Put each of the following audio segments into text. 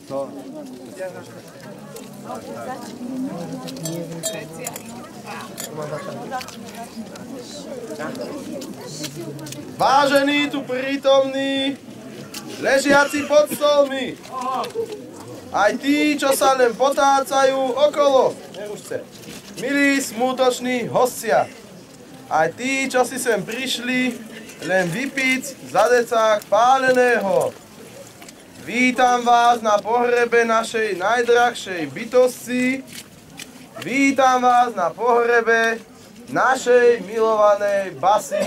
Vážení tu prítomní, ležiaci pod stolmi, aj tí, čo sa len potácajú okolo, milí smútoční hostia, aj tí, čo si sem prišli len vypiť za decák páleného. Vítam vás na pohrebe našej najdrahšej bytosti. Vítam vás na pohrebe našej milovanej basy.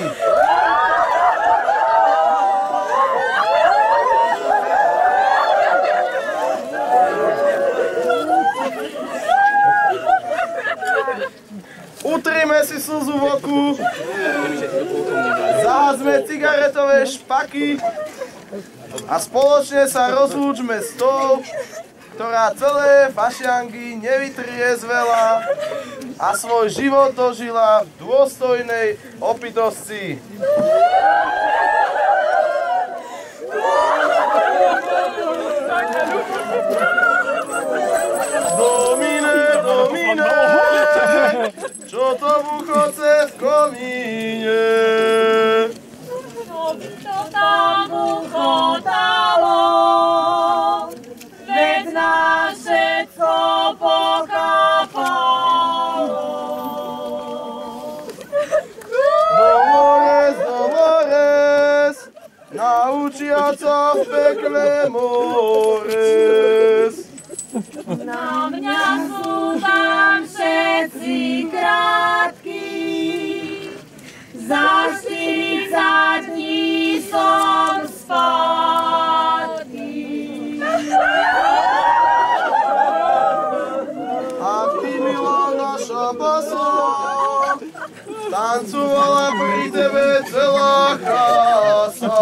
Utrime si slzu v oku, zahasme cigaretové špaky a spoločne sa rozlúčme s tou, ktorá celé fašiangy nevytriezvela a svoj život dožila v dôstojnej opitosti. Domine, domine, čo to buchoce v komíne? Čo tam buchotalo, veď nás všetko pokápalo. Dolores, Dolores, naučiaca v pekle mores. Na mňa sú tam všetci krátky, za 40 dní som spátky. A ty, milá naša basa, tancovala pri tebe celá chasa.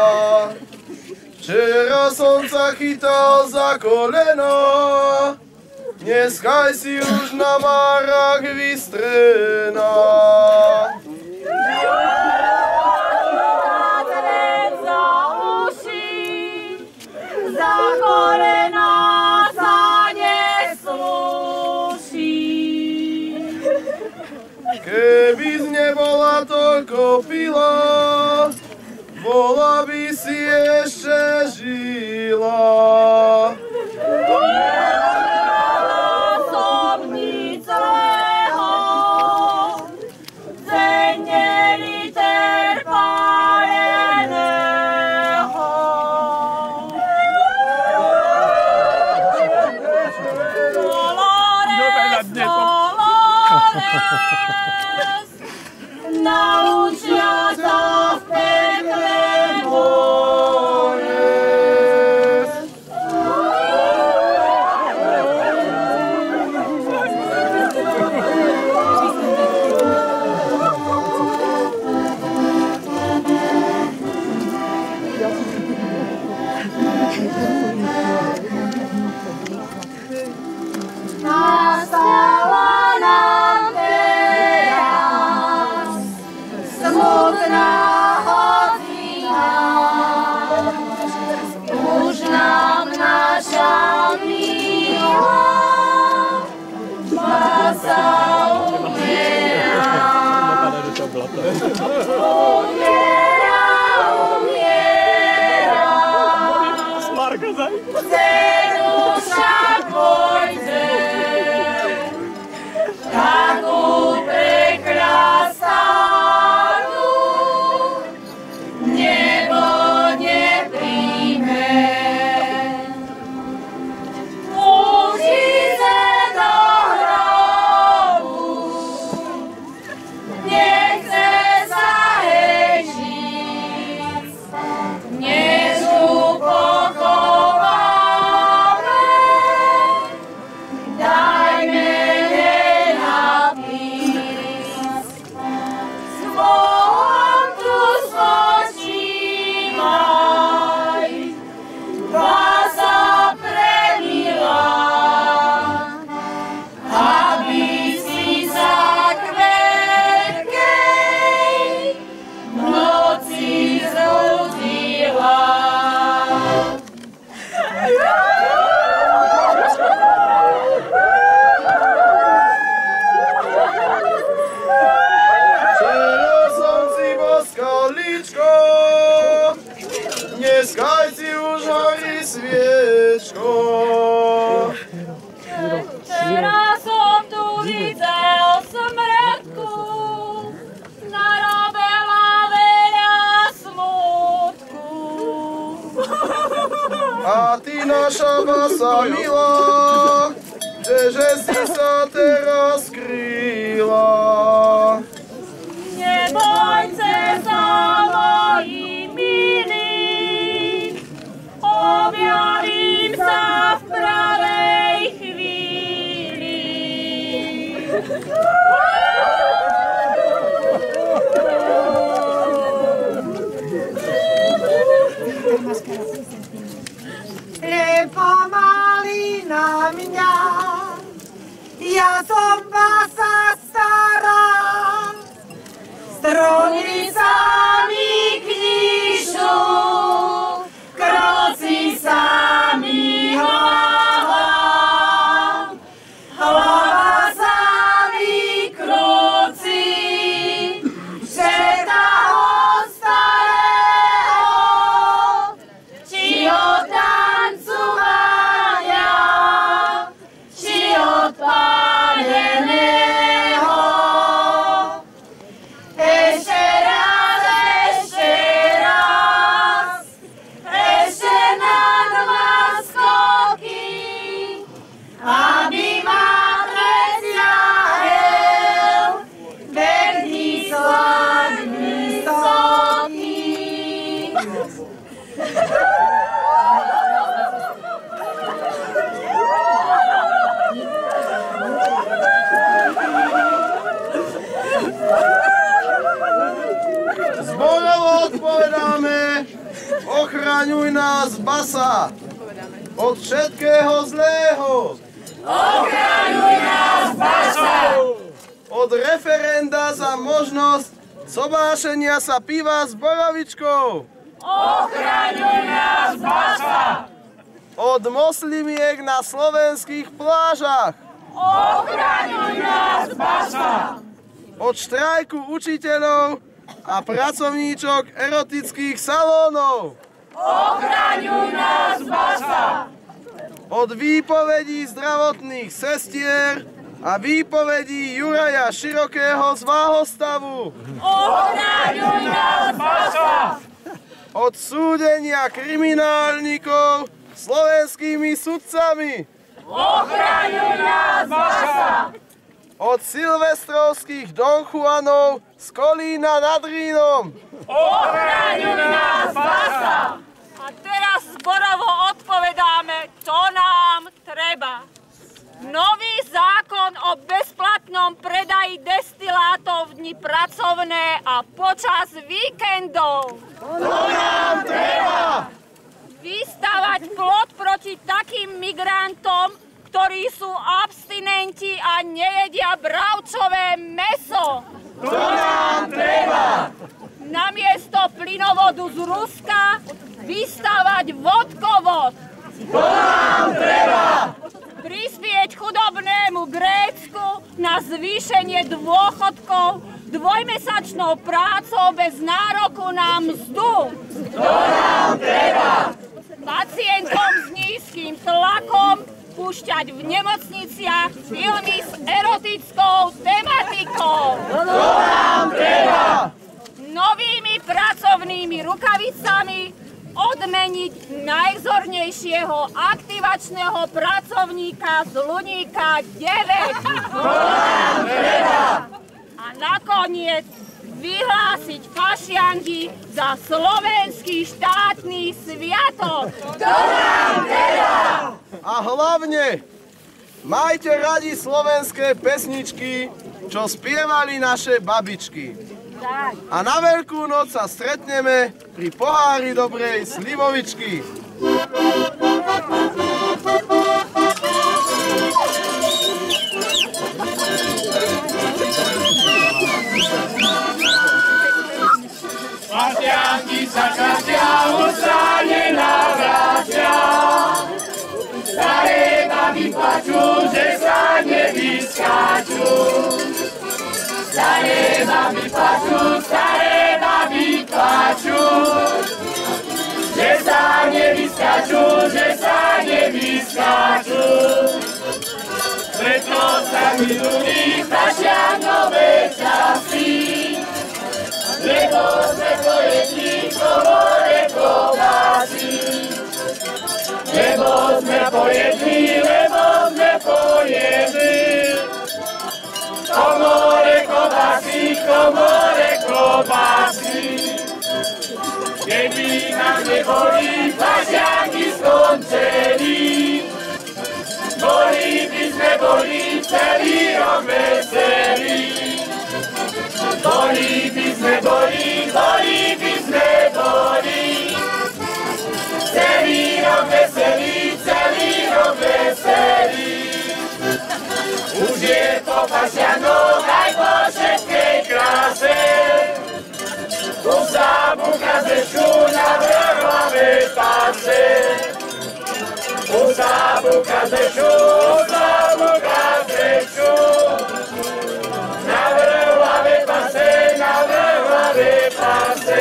Včera som sa chytal za koleno, dneska si už na márach vystrená. Zatrem za uši, za kolena sa neslúši. Keby nebola toľko pila, bola by si ešte žila. Som nič zlého, ceneli terpáleného. Dolores, Dolores, naučia sa v pekle mores. Nastala nám veľa Tleskajci už horí sviečko. Teraz som tu videl smrtku, narobila veľa smutku. A ty naša basa milá, že si sa teraz skrýla. Nebojte sa, moji milí, objavím sa v pravej chvíli. Nepomaly na mňa, ja som basa stará, stromy sami knižnú, kroci sami hlava, hlava sami kroci, že toho starého, či od tancovania, či od páleného. Ešte raz, ešte na dva skoky, aby ma presiahel verný slavný soký. Zborovo odpovedáme, ochraňuj nás, basa, od všetkého zlého. Ochraňuj nás, basa! Od referenda za možnosť sobášenia sa piva s borovičkou. Ochraňuj nás, basa! Od moslimiek na slovenských plážach. Ochraňuj nás, basa! Od štrajku učiteľov a pracovníčok erotických salónov. Ochraňuj nás, basa! Od výpovedí zdravotných sestier a výpovedí Juraja Širokého z Váhostavu. Ochraňuj nás, basa! Od súdenia kriminálnikov slovenskými sudcami. Ochraňuj nás, basa! Od silvestrovských Don Juanov z Kolína nad Rínom. Ochraňuj nás, basa! A teraz zborovo odpovedáme, to nám treba. Nový zákon o bezplatnom predaji destilátov v dni pracovné a počas víkendov. To nám treba! Vystavať plot proti takým migrantom, ktorí sú abstinenti a nejedia bravčové mäso. To nám treba! Namiesto plynovodu z Ruska vystavať vodkovod. To nám treba! Prispieť chudobnému Grécku na zvýšenie dôchodkov dvojmesačnou prácou bez nároku na mzdu. To nám treba! Pacientom s nízkym tlakom púšťať v nemocniciach filmy s erotickou tematikou. To nám treba! Novými pracovnými rukavicami odmeniť najvzornejšieho aktivačného pracovníka z Luníka 9. To nám treba! A nakoniec vyhlásiť fašiangy za slovenský štátny sviatok. To nám treba! A hlavne, majte radi slovenské pesničky, čo spievali naše babičky. A na Veľkú noc sa stretneme pri pohári dobrej slivovičky. Fašianky sa častia, už sa nenavrátia. Staré baby plačú, že sa nevyskáču. Staré baby plačú, že sa minulých Tašianové časy. Lebo sme pojedli komore klobásy. Lebo sme pojedli komore klobásy. Keby nám neboli Tašianky skončení, boli by sme celý rok veselí. Boli by sme celý rok veselí. Už je to Tašianok aj po všetkej kráse. Tu sa búka zečú na vrchovej páse. Tu sa búka zečú na vrchovej páse.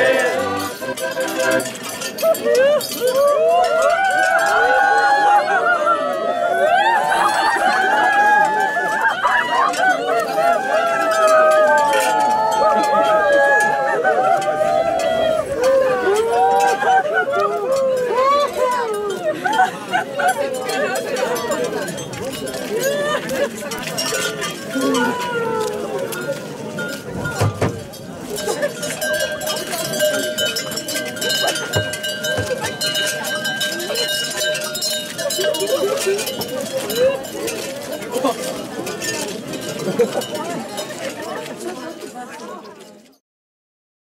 Ha ha ha.